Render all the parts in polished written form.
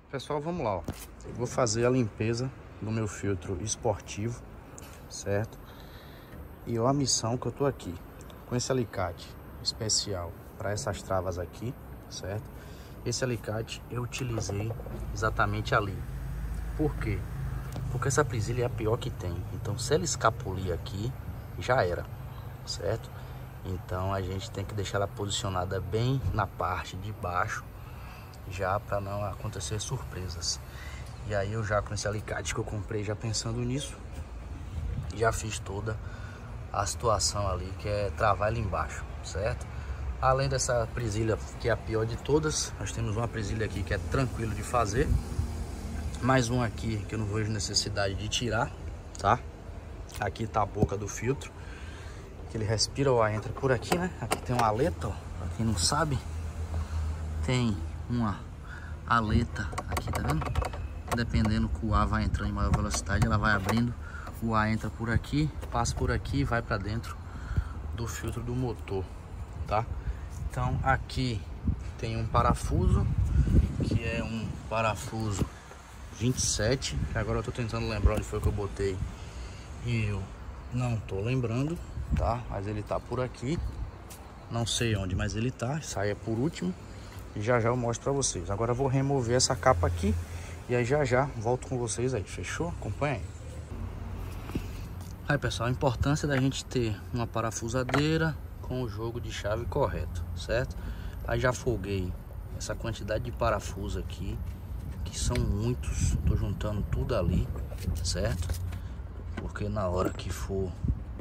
Pessoal, vamos lá, ó. Eu vou fazer a limpeza do meu filtro esportivo, certo? E ó, a missão que eu tô aqui com esse alicate especial para essas travas aqui, certo? Esse alicate eu utilizei exatamente ali. Por quê? Porque essa presilha é a pior que tem. Então, se ela escapulir aqui, já era, certo? Então, a gente tem que deixar ela posicionada bem na parte de baixo, já para não acontecer surpresas. E aí eu já com esse alicate que eu comprei, já pensando nisso, já fiz toda a situação ali, que é travar ela embaixo, certo? Além dessa presilha que é a pior de todas, nós temos uma presilha aqui que é tranquilo de fazer, mais uma aqui que eu não vejo necessidade de tirar, tá? Aqui tá a boca do filtro, que ele respira o ar, entra por aqui, né? Aqui tem uma aleta, ó, pra quem não sabe, tem uma aleta aqui, tá vendo? Dependendo que o ar vai entrando em maior velocidade, ela vai abrindo, o ar entra por aqui, passa por aqui e vai para dentro do filtro do motor, tá? Então aqui tem um parafuso, que é um parafuso 27, que agora eu tô tentando lembrar onde foi que eu botei e eu não tô lembrando, tá? Mas ele tá por aqui, não sei onde, mas ele tá, sai por último. E já eu mostro pra vocês. Agora eu vou remover essa capa aqui e aí já volto com vocês aí, fechou? Acompanha aí. Aí, pessoal, a importância da gente ter uma parafusadeira com o jogo de chave correto, certo? Aí já folguei essa quantidade de parafusos aqui, que são muitos. Tô juntando tudo ali, certo? Porque na hora que for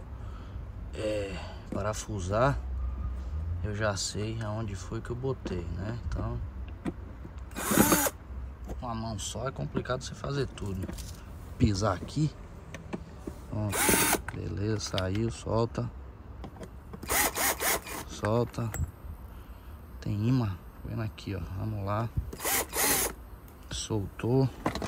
parafusar, eu já sei aonde foi que eu botei, né? Então, com a mão só é complicado você fazer tudo. Pisar aqui. Pronto. Beleza, saiu, solta. Solta. Tem imã. Vendo aqui, ó. Vamos lá. Soltou.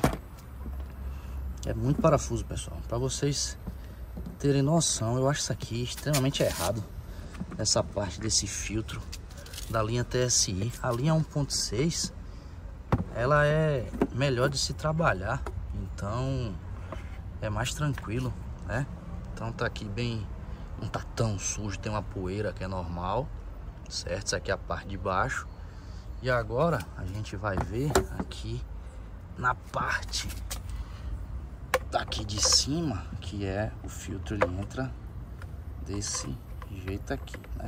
É muito parafuso, pessoal. Para vocês terem noção, eu acho isso aqui extremamente errado. Essa parte desse filtro da linha TSI, a linha 1.6, ela é melhor de se trabalhar, então é mais tranquilo, né? Então tá aqui bem, não tá tão sujo, tem uma poeira que é normal, certo? Isso aqui é a parte de baixo. E agora a gente vai ver aqui na parte daqui de cima, que é o filtro, ele entra desse jeito aqui, né?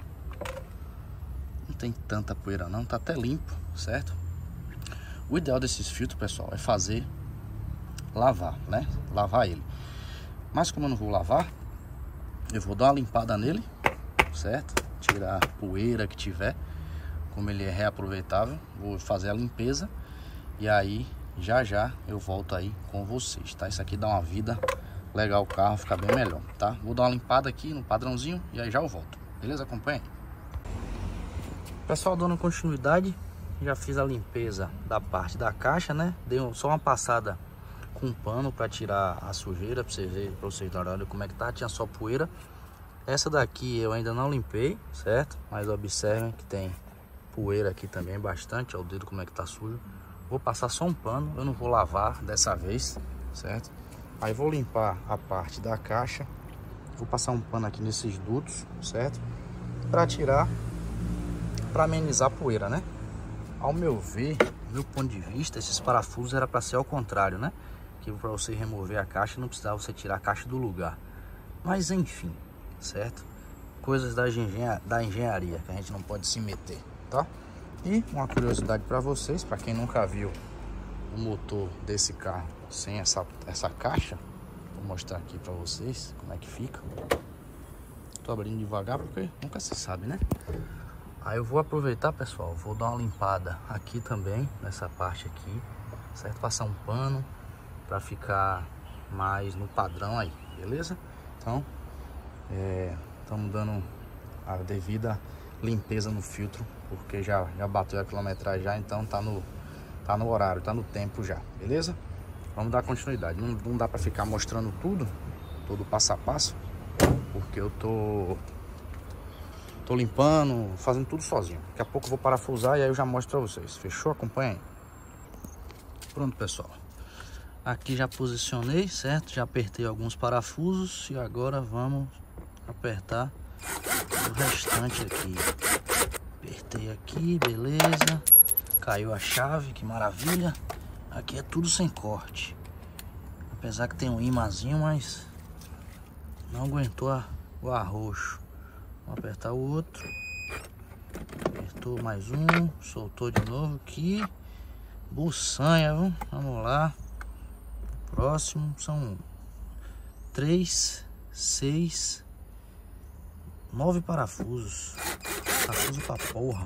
Não tem tanta poeira não, tá até limpo, certo? O ideal desses filtros, pessoal, é fazer lavar, né? Lavar ele. Mas como eu não vou lavar, eu vou dar uma limpada nele, certo? Tirar a poeira que tiver. Como ele é reaproveitável, vou fazer a limpeza e aí já eu volto aí com vocês, tá? Isso aqui dá uma vida legal, o carro fica bem melhor, tá? Vou dar uma limpada aqui no padrãozinho e aí já eu volto, beleza? Acompanha aí. Pessoal, dando continuidade, já fiz a limpeza da parte da caixa, né? Dei só uma passada com um pano para tirar a sujeira, para vocês darem olha como é que tá, tinha só poeira. Essa daqui eu ainda não limpei, certo? Mas observem que tem poeira aqui também bastante, ó, o dedo como é que tá sujo. Vou passar só um pano, eu não vou lavar dessa vez, certo? Aí vou limpar a parte da caixa, vou passar um pano aqui nesses dutos, certo? Para tirar, para amenizar a poeira, né? Ao meu ver, do meu ponto de vista, esses parafusos era para ser ao contrário, né? Que para você remover a caixa não precisava você tirar a caixa do lugar. Mas enfim, certo? Coisas da engenharia que a gente não pode se meter, tá? E uma curiosidade para vocês, para quem nunca viu o motor desse carro sem essa caixa, vou mostrar aqui para vocês como é que fica. Tô abrindo devagar porque nunca se sabe, né? Aí eu vou aproveitar, pessoal, vou dar uma limpada aqui também, nessa parte aqui, certo? Passar um pano para ficar mais no padrão aí, beleza? Então, estamos dando a devida limpeza no filtro, porque já bateu a quilometragem já, então tá no horário, tá no tempo já, beleza? Vamos dar continuidade. Não dá para ficar mostrando tudo, todo passo a passo, porque eu tô limpando, fazendo tudo sozinho. Daqui a pouco eu vou parafusar e aí eu já mostro para vocês. Fechou? Acompanha aí. Pronto, pessoal. Aqui já posicionei, certo? Já apertei alguns parafusos e agora vamos apertar o restante aqui. Apertei aqui, beleza. Caiu a chave, que maravilha. Aqui é tudo sem corte. Apesar que tem um imãzinho, mas não aguentou o arroxo. Vamos apertar o outro. Apertou mais um, soltou de novo aqui. Buçanha, viu? Vamos lá. Próximo são 3, 6, 9 parafusos. Parafuso pra porra.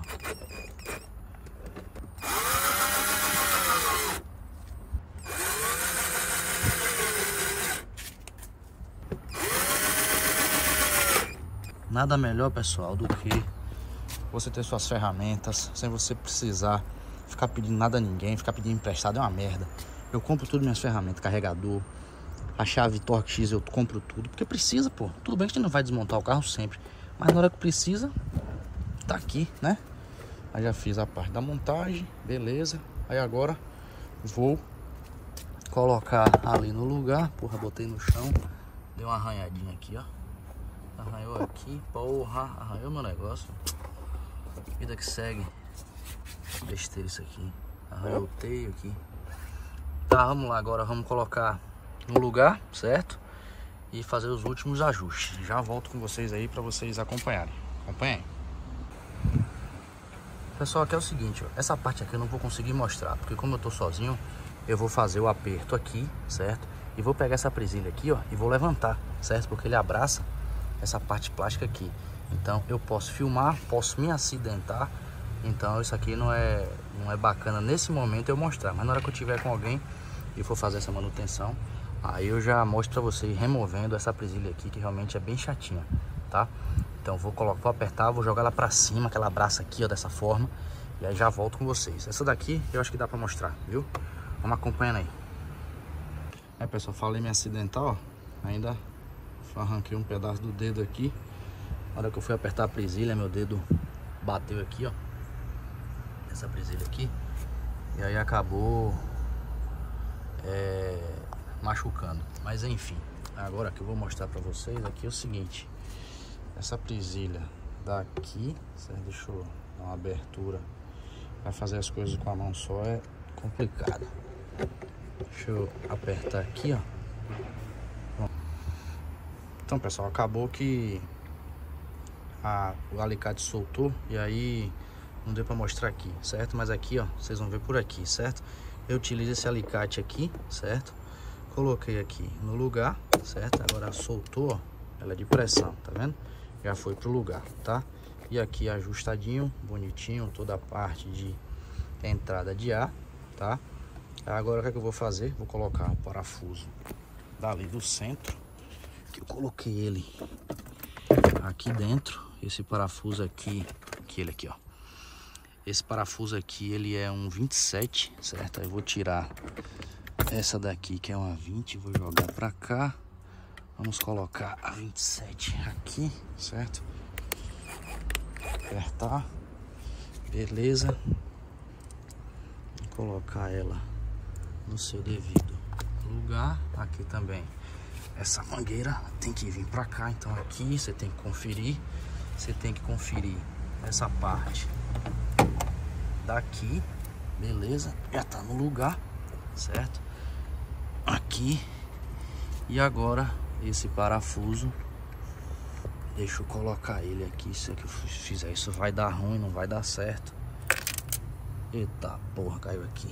Nada melhor, pessoal, do que você ter suas ferramentas sem você precisar ficar pedindo nada a ninguém, ficar pedindo emprestado é uma merda. Eu compro tudo, minhas ferramentas, carregador, a chave Torque X, eu compro tudo, porque precisa, pô. Tudo bem que a gente não vai desmontar o carro sempre, mas na hora que precisa, tá aqui, né? Aí já fiz a parte da montagem, beleza. Aí agora vou colocar ali no lugar. Porra, botei no chão, deu uma arranhadinha aqui, ó. Arranhou aqui, porra, arranhou meu negócio. Vida que segue. Besteira isso aqui. Arranhou o teio aqui. Tá, vamos lá agora, vamos colocar no lugar, certo? E fazer os últimos ajustes. Já volto com vocês aí pra vocês acompanharem. Acompanhem. Pessoal, aqui é o seguinte, ó. Essa parte aqui eu não vou conseguir mostrar, porque como eu tô sozinho, eu vou fazer o aperto aqui, certo? E vou pegar essa presilha aqui, ó, e vou levantar, certo? Porque ele abraça essa parte plástica aqui. Então eu posso filmar, posso me acidentar. Então isso aqui não é bacana nesse momento eu mostrar. Mas na hora que eu tiver com alguém e for fazer essa manutenção, aí eu já mostro pra vocês removendo essa presilha aqui, que realmente é bem chatinha, tá? Então vou apertar, vou jogar ela pra cima, que ela abraça aqui, ó, dessa forma. E aí já volto com vocês. Essa daqui eu acho que dá pra mostrar, viu? Vamos acompanhando aí. Aí, pessoal, falei me acidentar, ó. Ainda arranquei um pedaço do dedo aqui. Na hora que eu fui apertar a presilha, meu dedo bateu aqui, ó. Essa presilha aqui. E aí acabou machucando. Mas enfim, agora que eu vou mostrar pra vocês aqui é o seguinte. Essa presilha daqui, certo? Deixa eu dar uma abertura. Pra fazer as coisas com a mão só é complicado. Deixa eu apertar aqui, ó. Então, pessoal, acabou que o alicate soltou e aí não deu pra mostrar aqui, certo? Mas aqui, ó, vocês vão ver por aqui, certo? Eu utilizo esse alicate aqui, certo? Coloquei aqui no lugar, certo? Agora soltou, ó, ela é de pressão, tá vendo? Já foi pro lugar, tá? E aqui ajustadinho, bonitinho, toda a parte de entrada de ar, tá? Agora o que é que eu vou fazer? Vou colocar o parafuso dali do centro, que eu coloquei ele aqui dentro. Esse parafuso aqui, ele aqui, ó. Esse parafuso aqui, ele é um 27, certo? Aí eu vou tirar essa daqui, que é uma 20, vou jogar pra cá. Vamos colocar a 27 aqui, certo? Apertar. Beleza. Vou colocar ela no seu devido lugar. Aqui também essa mangueira tem que vir pra cá. Então aqui você tem que conferir. Você tem que conferir essa parte daqui. Beleza, já tá no lugar, certo? Aqui. E agora esse parafuso, deixa eu colocar ele aqui. Se eu fizer isso vai dar ruim, não vai dar certo. Eita porra, caiu aqui.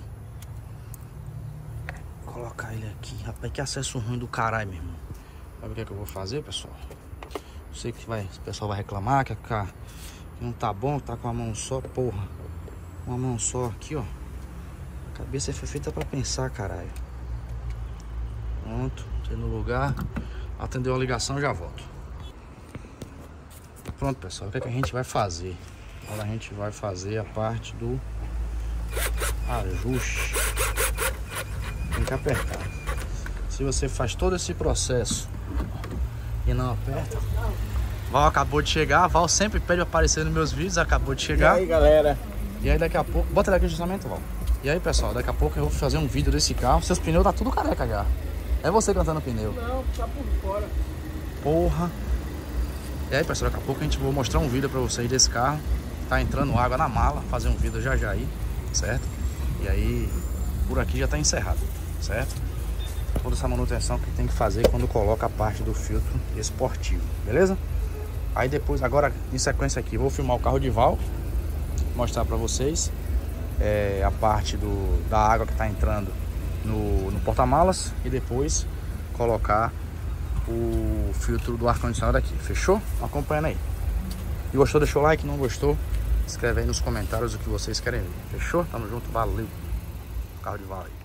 Vou colocar ele aqui. Rapaz, que acesso ruim do caralho, meu irmão. Sabe o que é que eu vou fazer, pessoal? Eu sei que o pessoal vai reclamar que não tá bom, tá com a mão só, porra. Uma mão só aqui, ó. A cabeça foi feita pra pensar, caralho. Pronto, tô no lugar. Atendeu a ligação, já volto. Pronto, pessoal, o que é que a gente vai fazer? Agora a gente vai fazer a parte do ajuste. Tem que apertar. Se você faz todo esse processo e não aperta... Val acabou de chegar. Val sempre pede pra aparecer nos meus vídeos. Acabou de chegar. E aí, galera? E aí daqui a pouco... Bota ele aqui no ajustamento, Val. E aí, pessoal, daqui a pouco eu vou fazer um vídeo desse carro. Seus pneus tá tudo careca já. É você cantando pneu. Não, tá por fora. Porra. E aí, pessoal, daqui a pouco a gente vai mostrar um vídeo pra vocês desse carro. Tá entrando água na mala, fazer um vídeo já aí, certo? E aí, por aqui já tá encerrado, certo? Toda essa manutenção que tem que fazer quando coloca a parte do filtro esportivo, beleza? Aí depois, agora em sequência aqui, vou filmar o carro de Val, mostrar pra vocês a parte da água que tá entrando no porta-malas e depois colocar o filtro do ar-condicionado aqui, fechou? Acompanhando aí. E gostou, deixa o like, não gostou, escreve aí nos comentários o que vocês querem ver, fechou? Tamo junto, valeu. Carro de Val aí.